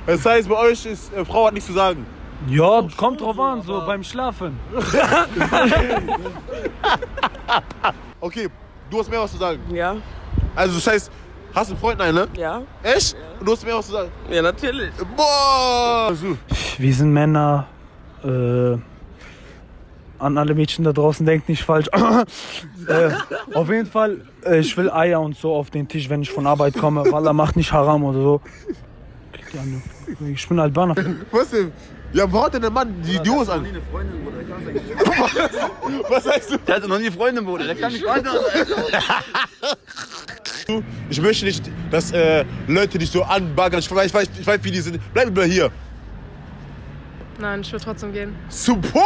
Das heißt, bei euch ist Frau hat nichts zu sagen. Ja, kommt drauf an, so beim Schlafen. Okay, du hast mehr was zu sagen. Ja. Also das heißt, hast du einen Freund, nein, ne? Ja. Echt? Und du hast mehr was zu sagen? Ja, natürlich. Boah! Also, Wir sind Männer. An alle Mädchen da draußen, denkt nicht falsch. Auf jeden Fall, ich will Eier und so auf den Tisch, wenn ich von Arbeit komme. Wallah, macht nicht Haram oder so. Ich bin Albaner. was denn? Ja, wo hat denn der Mann die Hose an? Was sagst du? Der hatte noch nie Freundin, Bruder. Der kann nicht weiter sein. Ich möchte nicht, dass Leute dich so anbaggern. Ich weiß, wie die sind. Bleib lieber hier. Nein, ich will trotzdem gehen. Super!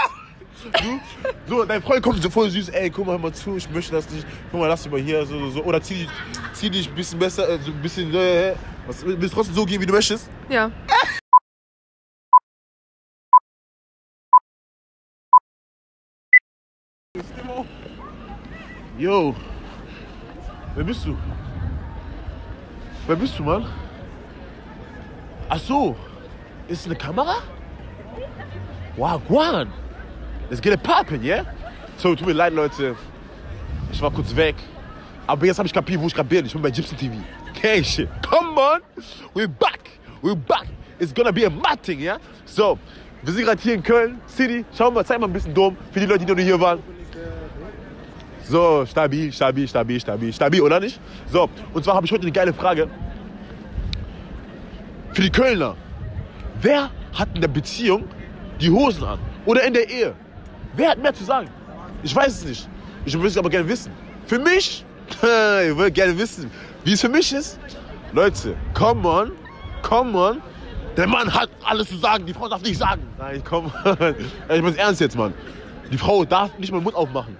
So, dein Freund kommt so voll süß. Ey, guck mal, hör mal zu, ich möchte das nicht. Guck mal, lass dich mal hier. So. Oder zieh dich ein bisschen besser, so ein bisschen. Willst du trotzdem so gehen, wie du möchtest? Ja. Yo, wer bist du? Wer bist du, Mann? Ach so, ist es eine Kamera? Wow, Guan. Let's get it poppin', yeah? So, tut mir leid, Leute. Ich war kurz weg. Aber jetzt habe ich kapiert, wo ich gerade bin. Ich bin bei Gypsy TV. Okay, shit. Come on. We're back. We're back. It's gonna be a mad thing, yeah? So, wir sind gerade hier in Köln City. Schau mal, zeig mal ein bisschen Dom für die Leute, die noch nicht hier waren. So, stabil, oder nicht? So, und zwar habe ich heute eine geile Frage. Für die Kölner. Wer hat in der Beziehung die Hosen an? Oder in der Ehe? Wer hat mehr zu sagen? Ich weiß es nicht. Ich würde es aber gerne wissen. Für mich? Ich würde gerne wissen, wie es für mich ist. Leute, come on. Der Mann hat alles zu sagen, die Frau darf nicht sagen. Nein, komm. Ich muss ernst jetzt, Mann. Die Frau darf nicht mal den Mund aufmachen.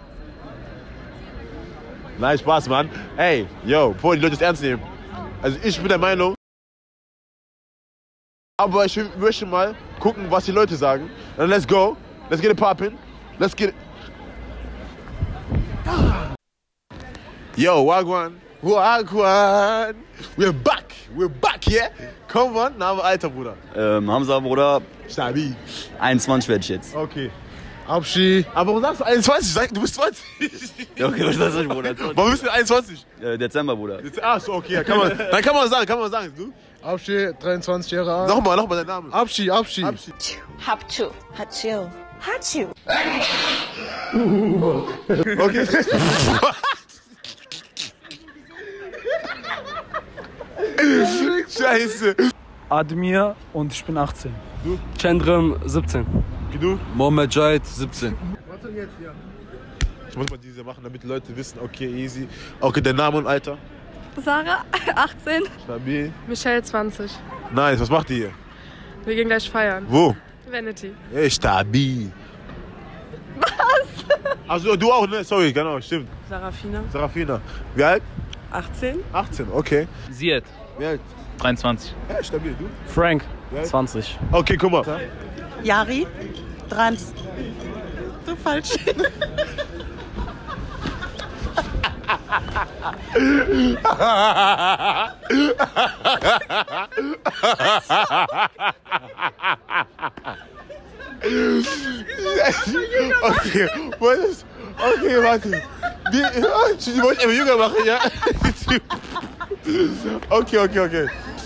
Nein, Spaß, Mann. Ey, yo, bevor die Leute es ernst nehmen. Also ich bin der Meinung, aber ich möchte mal gucken, was die Leute sagen. Dann let's go. Let's get it poppin'. Let's get it. Yo, Wagwan. We're back, yeah? Komm, Mann. Name, Alter, Bruder. Hamza, Bruder. Stabil. 21 werde ich jetzt. Okay. Abschi. Aber warum sagst du 21? Sag, du bist 20. Ja, okay, was ist das, Bruder? Warum bist du 21? Dezember, Bruder. Ach so, okay. Ja, dann kann man sagen. Du? Abschi, 23 Jahre alt. Nochmal dein Name. Abschi. Hatschu. Okay. Scheiße. Admir und ich bin 18. Du? Chandram 17. Du? Mohamed Jait 17. Was denn jetzt hier? Ich muss mal diese machen, damit die Leute wissen, okay, easy. Okay, der Name und Alter. Sarah, 18. Stabil. Michelle, 20. Nice, was macht ihr hier? Wir gehen gleich feiern. Wo? Vanity. Ey, stabil. Was? Also du auch, ne? Sorry, genau, stimmt. Sarafina. Wie alt? 18. 18, okay. Ziet. Wie alt? 23. Ja, stabil, du? Frank, Wie alt? 20. Okay, guck mal. Yari, 30. So falsch. Okay, warte. Die wollte ich immer jünger machen, ja? Okay.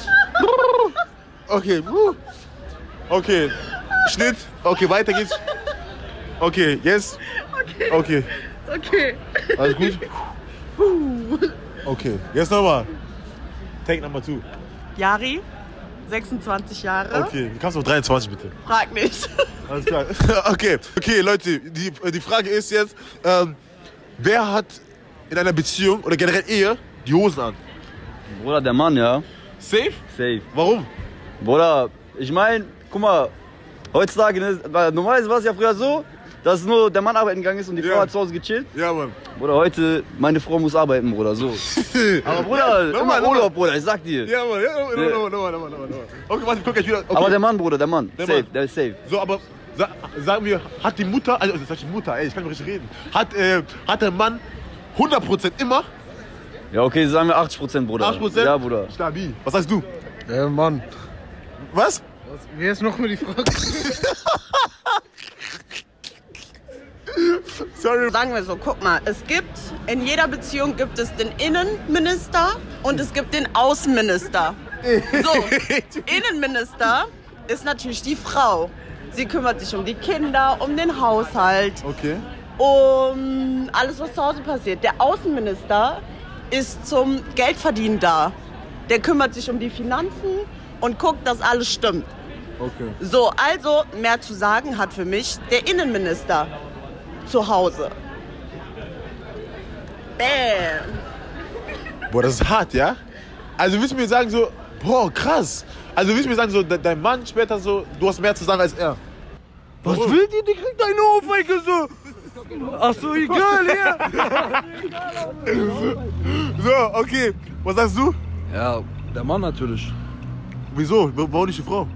Okay. Schnitt. Okay, weiter geht's. Okay, jetzt. Okay. Alles gut? Okay, jetzt nochmal. Take Number 2. Yari, 26 Jahre. Okay, du kannst noch 23 bitte. Frag nicht. Alles klar. Okay, Leute, die Frage ist jetzt, wer hat in einer Beziehung oder generell Ehe die Hosen an? Bruder, der Mann, ja. Safe? Safe. Warum? Bruder, ich meine, guck mal, heutzutage, ne, normalerweise war es ja früher so, dass nur der Mann arbeiten gegangen ist und die Frau hat zu Hause gechillt. Ja, Mann. Bruder, heute, meine Frau muss arbeiten, Bruder, so. Aber Bruder, immer Urlaub, Bruder, ich sag dir. Ja, Mann, nochmal. Okay, warte, guck gleich wieder. Okay. Aber der Mann, Bruder, der Mann. Der Safe, Mann. der ist safe. So, aber sagen wir, hat die Mutter, also das heißt die Mutter, ey, ich kann nicht richtig reden, hat der Mann 100% immer? Ja, okay, sagen wir 80%, Bruder. 80%? Ja, Bruder. Stabil. Was sagst du? Ja, Mann. Was? Wer ist noch mal die Frage? Sorry. Sagen wir so, guck mal, in jeder Beziehung gibt es den Innenminister und es gibt den Außenminister. So, Innenminister ist natürlich die Frau. Sie kümmert sich um die Kinder, um den Haushalt, Okay. um alles, was zu Hause passiert. Der Außenminister ist zum Geldverdienen da. Der kümmert sich um die Finanzen und guckt, dass alles stimmt. Okay. So, also mehr zu sagen hat für mich der Innenminister zu Hause. Bam. Boah, das ist hart, ja? Also willst du mir sagen so, boah, krass. Also willst du mir sagen so, dein Mann später so, du hast mehr zu sagen als er. Was will die? Die kriegt eine Ohrfeige so. Ach so, egal, hier. So, okay. Was sagst du? Ja, der Mann natürlich. Wieso? Warum nicht die Frau?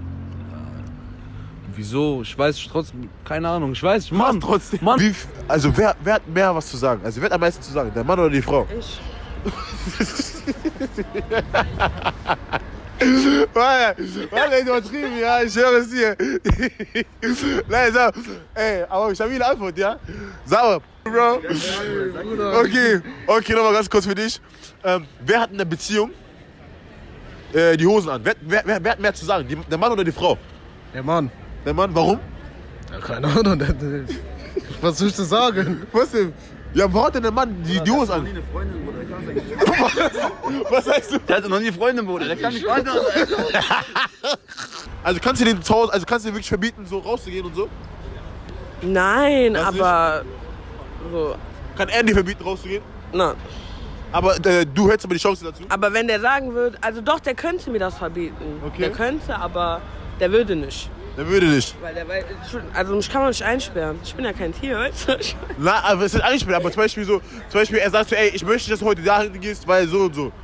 Wieso? Ich weiß trotzdem, keine Ahnung, ich weiß, Mann, Mann. trotzdem. Mann. Also wer hat mehr was zu sagen? Also wer hat am meisten zu sagen? Der Mann oder die Frau? Ich. Warte, übertrieben, ja, ich höre es dir. Nein, sag, ey, aber stabile Antwort, ja? Sauer, Bro. Okay, nochmal ganz kurz für dich. Wer hat in der Beziehung die Hosen an? Wer hat mehr zu sagen? Der Mann oder die Frau? Der Mann. Der Mann, warum? Ja, keine Ahnung. Was soll ich dir sagen? Was denn? Ja, warum hat denn der Mann die Hosen an? Eine Freundin, Bruder, der kann sagen. Was sagst du? Der hatte noch nie eine Freundin, Bruder, der kann nicht weiter sein. Also kannst du den zu Hause, also kannst du dir wirklich verbieten, so rauszugehen und so? Nein, Das aber so, Kann er dir verbieten, rauszugehen? na. Aber du hättest aber die Chance dazu? Aber wenn der sagen würde, also doch, der könnte mir das verbieten. Okay. Der könnte, aber der würde nicht. Der würde nicht. Weil also mich kann man nicht einsperren. Ich bin ja kein Tier, weißt du? Na, aber es ist eigentlich, aber zum Beispiel er sagt so, ey, ich möchte, dass du heute dahin gehst, weil so und so.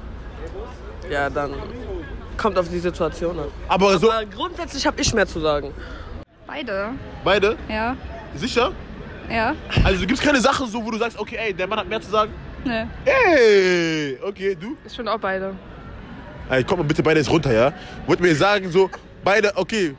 Ja, dann kommt auf die Situation an. Aber so, Aber grundsätzlich habe ich mehr zu sagen. Beide. beide? Ja. Sicher? Ja. Also gibt es keine Sache so, wo du sagst, okay, ey, der Mann hat mehr zu sagen? Ne. Ey, okay, du? Ich finde auch beide. Ey, kommt mal bitte beide jetzt runter, ja? Wollt mir sagen so, beide, okay,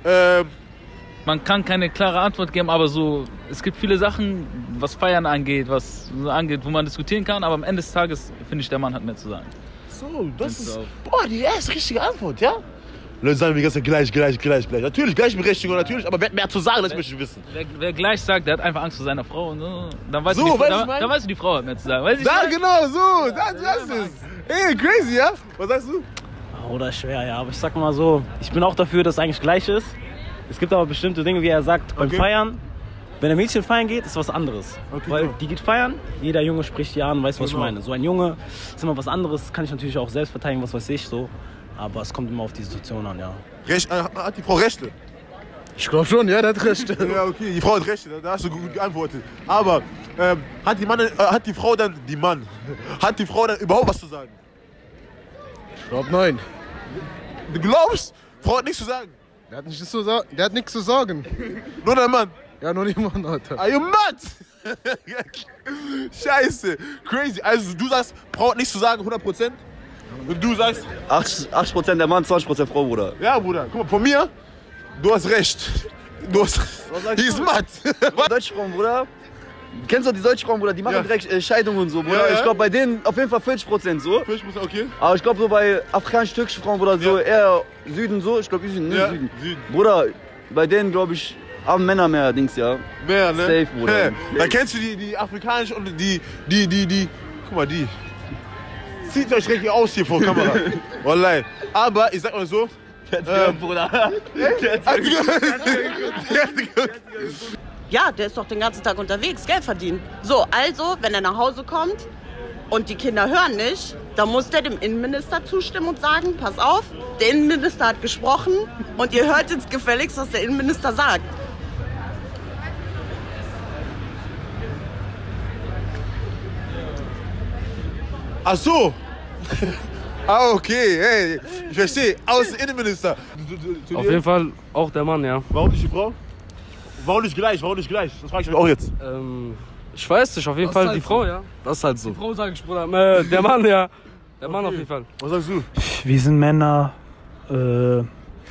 Man kann keine klare Antwort geben, aber so, es gibt viele Sachen, was Feiern angeht, was so angeht, wo man diskutieren kann, aber am Ende des Tages finde ich, der Mann hat mehr zu sagen. so, das ist, auch. boah, die erste richtige Antwort, ja? Leute sagen, wir ganz gleich. Natürlich, Gleichberechtigung, natürlich, aber wer hat mehr zu sagen, das möchte ich wissen. Wer gleich sagt, der hat einfach Angst vor seiner Frau, und so, dann weißt So, du, weißt du, ich meine? dann weißt du, die Frau hat mehr zu sagen. Weiß ich Da, nicht? genau, so, das ist es. Ey, crazy, ja? Was sagst du? Oder schwer, ja. Aber ich sag mal so, ich bin auch dafür, dass es eigentlich gleich ist. Es gibt aber bestimmte Dinge, wie er sagt, beim Okay. Feiern. Wenn ein Mädchen feiern geht, ist was anderes. Okay, Weil genau. die geht feiern, jeder Junge spricht die an, weißt du, was Genau. ich meine. So ein Junge ist immer was anderes, kann ich natürlich auch selbst verteidigen, was weiß ich so. Aber es kommt immer auf die Situation an, ja. Hat die Frau Rechte? Ich glaube schon, ja, der hat recht. Ja, okay, die Frau hat Rechte, da hast du gut geantwortet. Aber hat die Frau dann überhaupt was zu sagen? Ich glaube, nein. Du glaubst, Frau hat nichts zu sagen? Der hat nichts zu sagen. Nur der Mann. Ja, nur niemand, Alter. Are you mad? Scheiße, crazy. Also du sagst, Frau hat nichts zu sagen, 100%? Und du sagst, 80% der Mann, 20% Frau, Bruder. ja Bruder, guck mal, von mir, du hast recht. Die ist matt. Deutsche Frauen, Bruder. Kennst du die deutschen Frauen, Bruder? Die machen Ja. direkt Scheidung und so, Bruder. Ja, ja. Ich glaube, bei denen auf jeden Fall 40% so. 50%, okay. Aber ich glaube, so bei afrikanisch-türkischen Frauen, Bruder, so Ja. eher Süden so. Ich glaube, Süden, ne? Ja, Süden. Süden. Bruder, bei denen, glaube ich, haben Männer mehr Dings, ja. Mehr, ne? Safe, Bruder. Hä, da kennst du die afrikanischen und die. Guck mal, die. Zieht euch richtig aus hier vor Kamera. Wallahi. Aber ich sag mal so. Bruder. Ja, der ist doch den ganzen Tag unterwegs, Geld verdienen. So, also, wenn er nach Hause kommt und die Kinder hören nicht, dann muss der dem Innenminister zustimmen und sagen, pass auf, der Innenminister hat gesprochen und ihr hört jetzt gefälligst, was der Innenminister sagt. Ach so. Okay, hey, ich verstehe. Außeninnenminister. Auf jeden Fall auch der Mann, ja. Warum nicht die Frau? Warum nicht gleich? Das frage ich mich auch jetzt. Ich weiß nicht, auf jeden Fall die Frau, ja. Das ist halt so. Die Frau sage ich, Bruder. Der Mann, ja. Der Mann auf jeden Fall. Was sagst du? Wir sind Männer,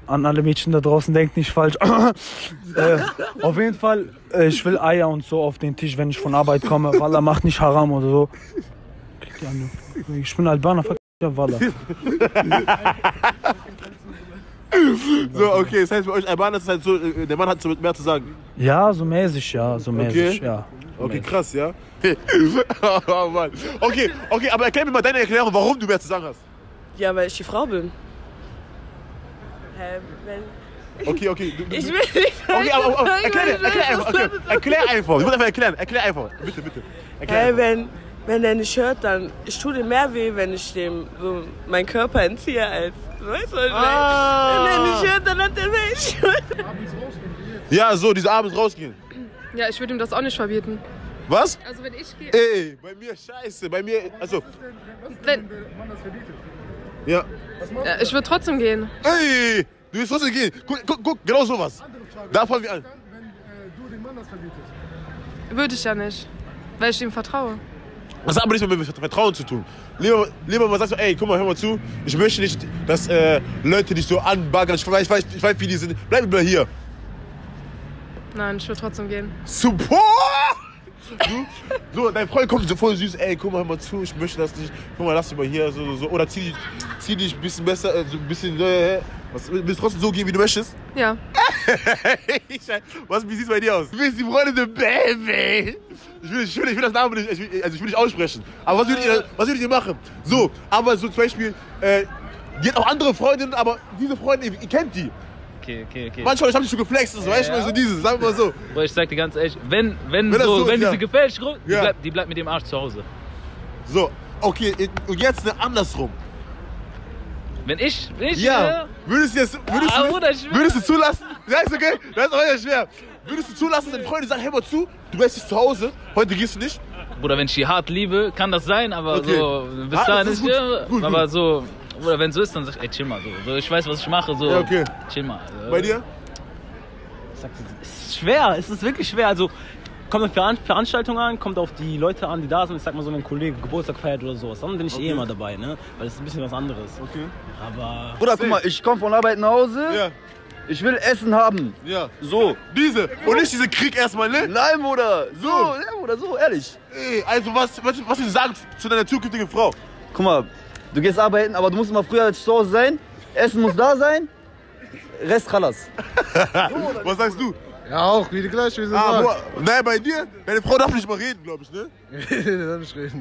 an alle Mädchen da draußen, denkt nicht falsch. Auf jeden Fall, ich will Eier und so auf den Tisch, wenn ich von Arbeit komme. Wallah, macht nicht Haram oder so. Ich bin Albaner, fuck ja, Wallah. So, okay, das heißt bei euch Albaner ist es halt so, der Mann hat so mehr zu sagen. Ja, so mäßig, ja, so mäßig, Okay. ja. Okay, krass, ja. Oh, Mann. Okay, aber erklär mir mal deine Erklärung, warum du mehr zu sagen hast. Ja, weil ich die Frau bin. Okay. Ich will nicht. Okay, aber erklär einfach. Ich muss einfach erklären. Erklär einfach. Bitte. Erklär einfach. Wenn der nicht hört, dann ich tue dem mehr weh, wenn ich dem so meinen Körper entziehe als. Weißt du, was ich meine? Wenn der nicht hört, dann hat der Mensch. Ja, so, diese abends rausgehen. Ja, ich würde ihm das auch nicht verbieten. Was? Also wenn ich gehe. Ey, bei mir scheiße. Bei mir, also. Wenn, Ja. ja, ich würde trotzdem gehen. Ey, du willst trotzdem gehen. Guck, genau sowas. Da fangen wir an. Würde ich ja nicht. Weil ich ihm vertraue. Das hat aber nichts mehr mit Vertrauen zu tun. Lieber man sagt so, ey, guck mal, hör mal zu. Ich möchte nicht, dass Leute dich so anbaggern. Ich weiß, wie die sind. Bleib lieber hier. Nein, ich würde trotzdem gehen. Super! So, dein Freund kommt so voll süß, ey, guck mal, hör mal zu, ich möchte das nicht. Guck mal, lass dich mal hier, so. Oder zieh dich ein bisschen besser, so ein bisschen, willst du trotzdem so gehen, wie du möchtest? Ja. Wie sieht's bei dir aus? Du bist die Freundin der Baby. Ich will das Namen nicht, ich will nicht aussprechen. Aber was würdet ihr machen? So, aber so zum Beispiel, die hat auch andere Freundinnen, aber diese Freundin, ihr kennt die. Okay. Manchmal, ich hab dich schon geflext, so, weißt du, so dieses, sagen wir mal so. Boah, ich sag dir ganz ehrlich, wenn ja. diese gefällt, Ja. die bleibt mit dem Arsch zu Hause. So, okay, und jetzt andersrum. Wenn ich Würdest du zulassen? Ja, ist okay, das ist auch ja schwer. Würdest du zulassen, deine Freunde sagen, hey mal zu, du bist nicht zu Hause, heute gehst du nicht? Bruder, wenn ich die hart liebe, kann das sein, aber Okay. so, bis Ah, dahin das ist ist gut. aber so, oder wenn so ist, dann sag ich, ey, chill mal so, ich weiß, was ich mache, so, Ja, okay. chill mal. Bei dir? Es ist schwer, es ist wirklich schwer. Also kommt auf die Veranstaltung an, kommt auf die Leute an, die da sind. Ich sag mal so, wenn ein Kollege Geburtstag feiert oder sowas, dann bin ich eh immer dabei, ne? Weil das ist ein bisschen was anderes. Okay. Aber Bruder, guck mal, ich komme von Arbeit nach Hause. Ja. Ich will Essen haben. Ja. So. Diese. Und nicht diese Krieg erstmal, ne? Nein, Bruder. So. Ja, Bruder, so, ehrlich. Ey, also was willst du sagen zu deiner zukünftigen Frau? Guck mal, du gehst arbeiten, aber du musst immer früher als zu Hause sein. Essen muss da sein. Rest Chalas. Was sagst du? Ja, auch, wie gleich, wie sie sagt. Nein, bei dir, deine Frau darf nicht mal reden, glaube ich, ne? Nee, darf nicht reden.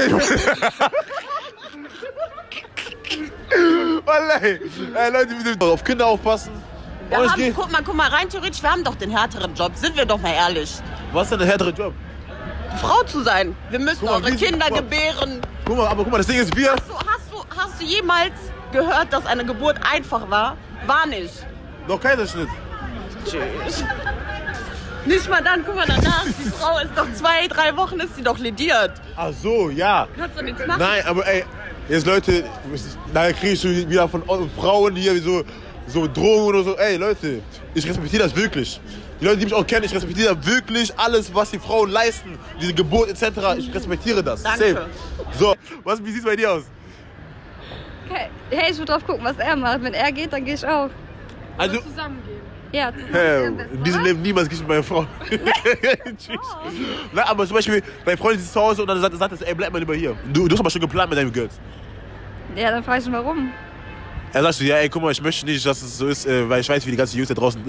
Wallahi. Ey, Leute, wir müssen auf Kinder aufpassen. Guck mal, rein theoretisch, wir haben doch den härteren Job, sind wir doch mal ehrlich. Was ist denn der härtere Job? Frau zu sein. Wir müssen Guck mal, eure Kinder gebären. Guck mal, das Ding ist, wir... Hast du jemals gehört, dass eine Geburt einfach war? War nicht. Noch Kaiserschnitt. Tschüss. Nicht mal dann, guck mal danach, die Frau ist doch 2-3 Wochen, ist sie doch lediert. Ach so, ja. Kannst du nichts machen? Nein, aber ey, jetzt Leute, nachher kriege ich schon wieder von Frauen hier so Drohungen oder so. Ey Leute, ich respektiere das wirklich. Die Leute, die mich auch kennen, ich respektiere wirklich alles, was die Frauen leisten. Diese Geburt etc. Ich respektiere das. Danke. Safe. So, wie sieht's bei dir aus? Okay. Hey, ich würde drauf gucken, was er macht. Wenn er geht, dann gehe ich auch. Also, Zusammen gehen. Ja, zusammen. hey, am besten, in diesem oder? Leben niemals gehe ich mit meiner Frau. Tschüss. Na, aber zum Beispiel, deine Freundin ist zu Hause und dann sagt er, ey, bleib mal lieber hier. Du hast aber schon geplant mit deinem Girls. Ja, dann frage ich ihn, warum. Er sagt so, ja, ey, guck mal, ich möchte nicht, dass es so ist, weil ich weiß, wie die ganzen Jungs da draußen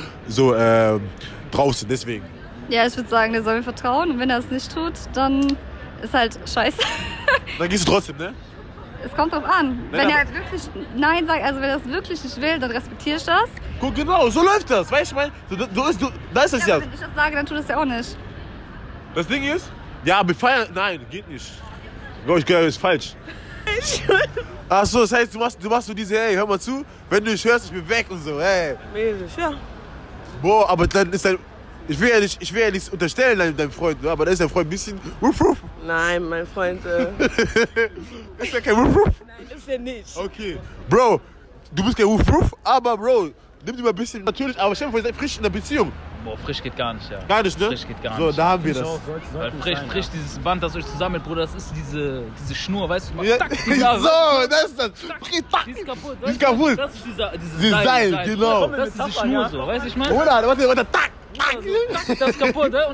drauf sind, deswegen. Ja, ich würde sagen, der soll mir vertrauen. Und wenn er es nicht tut, dann ist halt scheiße. Dann gehst du trotzdem, ne? Es kommt drauf an. Nein, Wenn er halt wirklich Nein sagt, also wenn er das wirklich nicht will, dann respektiere ich das. Guck, genau, so läuft das, weißt du, ich meine, da ist das ja. Aber wenn ich das sage, dann tut das ja auch nicht. Das Ding ist, ja, aber feiern, nein, geht nicht. Ich glaube, ist falsch. Ach so, das heißt, du machst so diese, hey, hör mal zu, wenn du nicht hörst, ich bin weg und so, hey. Mäßig, ja. Boah, aber dann ist ich will ja nichts unterstellen deinem Freund, aber da ist dein Freund ein bisschen wuff, wuff. Nein, mein Freund, Ist ja kein wuff, wuff. nein, ist er nicht. Okay. Bro, du bist kein wuff, wuff, aber Bro, nimm dir mal ein bisschen, natürlich, aber stell dir vor, ihr seid frisch in der Beziehung. Boah, frisch geht gar nicht, ja. Gar nicht, ne? Frisch geht gar so, nicht. da haben wir das. Weil frisch, dieses Band, das euch zusammelt, Bruder, das ist diese Schnur, weißt du? Ja, Tack, so, das ist das. Die ist kaputt. Die ist kaputt. Das ist dieses Dieses Seil, genau. Das ist diese Schnur so, weißt du, ich meine? Oder, warte, tack. Das ist kaputt, ne?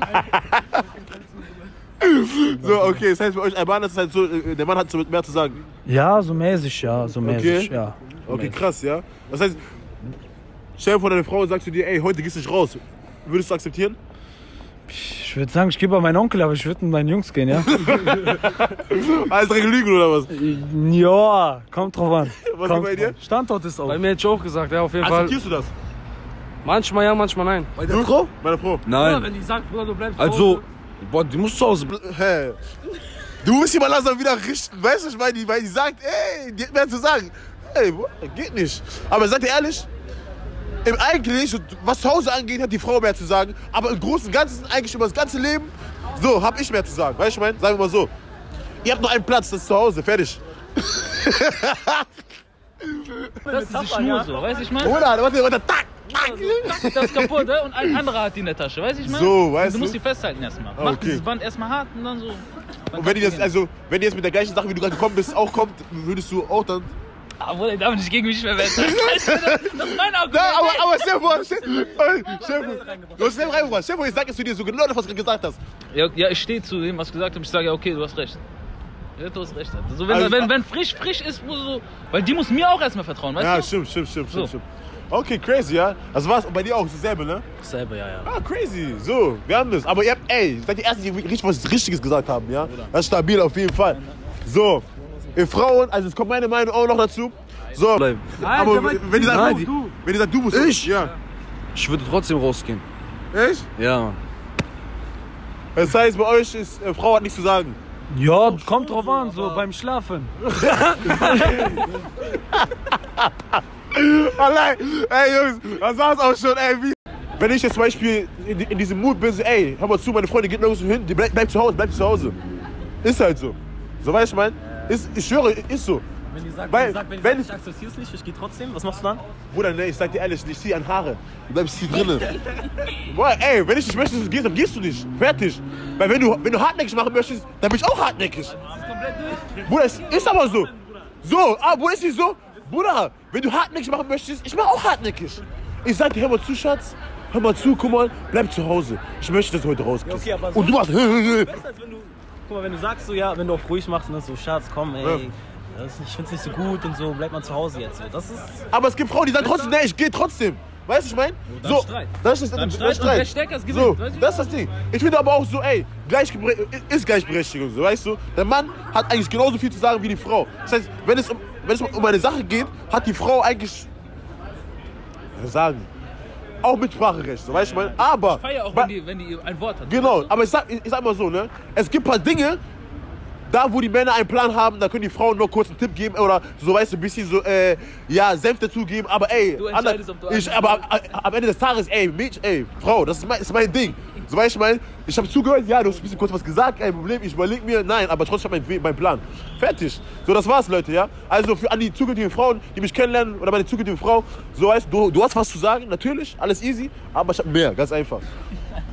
So, okay, das heißt bei euch Albaner ist es halt so, der Mann hat so mehr zu sagen. Ja, so mäßig, ja. So mäßig, Okay. ja. Okay, krass, ja. Das heißt, stell dir vor, deine Frau sagt zu dir, ey, heute gehst du nicht raus. Würdest du akzeptieren? Ich würde sagen, ich gehe bei meinem Onkel, aber ich würde mit meinen Jungs gehen, ja? Alles direkt lügen oder was? Ja, kommt drauf an. Was Kommt bei dir? drauf. Standort ist auch. Bei mir hätte ich auch gesagt, ja, auf jeden Fall. Akzeptierst du das? Manchmal ja, manchmal nein. Bei der Frau? Bei der Frau. Ja, Nein. wenn die sagt, Bruder, du bleibst zu Also, Hause. boah, die muss zu Hause Hä? Du musst die mal langsam wieder richten, weißt du, ich meine, weil die sagt, ey, die hat mehr zu sagen. Ey, boah, geht nicht. Aber sag dir ehrlich, im Eigentlichen, was zu Hause angeht, hat die Frau mehr zu sagen. Aber im Großen und Ganzen, eigentlich über das ganze Leben, so, hab ich mehr zu sagen. Weißt du, ich meine, sagen wir mal so. Ihr habt nur einen Platz, das ist zu Hause, fertig. Das ist die Schnur so, weißt du, ich meine? Oder, warte, tack. Das ist kaputt, ne? Und ein anderer hat die in der Tasche, weißt du, ich meine? So, weißt du? du? musst die festhalten erstmal. Ah, Mach okay. dieses Band erstmal hart und dann so. Und wenn die das, also, wenn die jetzt mit der gleichen Sache, wie du gerade gekommen bist, auch kommt, würdest du auch dann. Aber der darf nicht gegen mich verwenden. Das ist mein Argument. Ja, aber stell dir vor, du hast schnell reingebracht. Stell dir vor, ich sag es zu dir so genau, was du gesagt hast. Ja, ich stehe zu dem, was ich gesagt habe. Ich sage, ja, okay, du hast recht. Ja, du hast recht. Also, Also, wenn frisch ist, muss so. Weil die muss mir auch erstmal vertrauen, weißt Ja, du? stimmt. Okay, crazy, ja. Das war's bei dir auch dasselbe, ne? Dasselbe, ja. Ah, crazy. So, wir haben das. Aber ihr habt, ey, seid die Ersten, die richtig was Richtiges gesagt haben, ja? Das ist stabil auf jeden Fall. So, ihr Frauen, also es kommt meine Meinung auch noch dazu. So, aber wenn die sagt, du musst. Ich? Ja. Ich würde trotzdem rausgehen. Echt? Ja, Mann. Das heißt, bei euch ist, Frau hat nichts zu sagen. Ja, kommt drauf an, so beim Schlafen. Allein, ey Jungs, das war's auch schon, ey. Wenn ich jetzt zum Beispiel in diesem Mood bin, so, ey, hör mal zu, meine Freundin geht nirgendwo hin, die bleibt zu Hause. Ist halt so. So, weißt du, ich mein? Ich schwöre, ist so. Wenn die sagt, Weil, wenn ich akzeptiere es nicht, ich gehe trotzdem, was machst du dann? Bruder, ne, ich sag dir ehrlich, ich zieh an Haare. Du bleibst hier drinnen. Boah, ey, wenn ich nicht möchte, dass du gehst, dann gehst du nicht. Fertig. Weil wenn du hartnäckig machen möchtest, dann bin ich auch hartnäckig. Bruder, es ist aber so. So, Bruder, ist nicht so? Bruder, wenn du hartnäckig machen möchtest, ich mach auch hartnäckig. Ich sag dir, hör mal zu, Schatz. Hör mal zu, guck mal, bleib zu Hause. Ich möchte, dass du heute rausgehst. Ja, okay, aber und du machst. besser als wenn du, guck mal, wenn du sagst so, ja, wenn du auf ruhig machst und dann so, Schatz, komm, ey. Ja. Ich find's nicht so gut und so, bleib mal zu Hause jetzt. So. Das ist. Aber es gibt Frauen, die sagen trotzdem, nee, ich gehe trotzdem. Weißt du, ich mein? Dann So, Streit. das ist Dann Streit. Streit und wer stärker ist, gewinnt. So, Weißt du? das ist das Ding. Ich finde aber auch so, ey, ist Gleichberechtigung, so, weißt du? Der Mann hat eigentlich genauso viel zu sagen wie die Frau. Das heißt, wenn es um eine Sache geht, hat die Frau eigentlich, auch Mitspracherecht, so, weißt du, ich mein? Aber, Ich feier auch, wenn die ein Wort hat. genau, aber ich sag mal so, ne? Es gibt ein paar Dinge, da wo die Männer einen Plan haben, da können die Frauen nur kurz einen Tipp geben oder so, weißt du, ein bisschen so, Senf dazugeben, aber ey, Du entscheidest, ob du aber am Ende des Tages, ey, Mädchen, ey, Frau, das ist mein Ding. So, weißt du, ich habe zugehört, ja, du hast ein bisschen kurz was gesagt, kein Problem, ich überleg mir, nein, aber trotzdem habe ich meinen Plan. Fertig. So, das war's, Leute, ja. Also an die zukünftigen Frauen, die mich kennenlernen, oder meine zukünftige Frau, so weißt du, du hast was zu sagen, natürlich, alles easy, aber ich habe mehr, ganz einfach.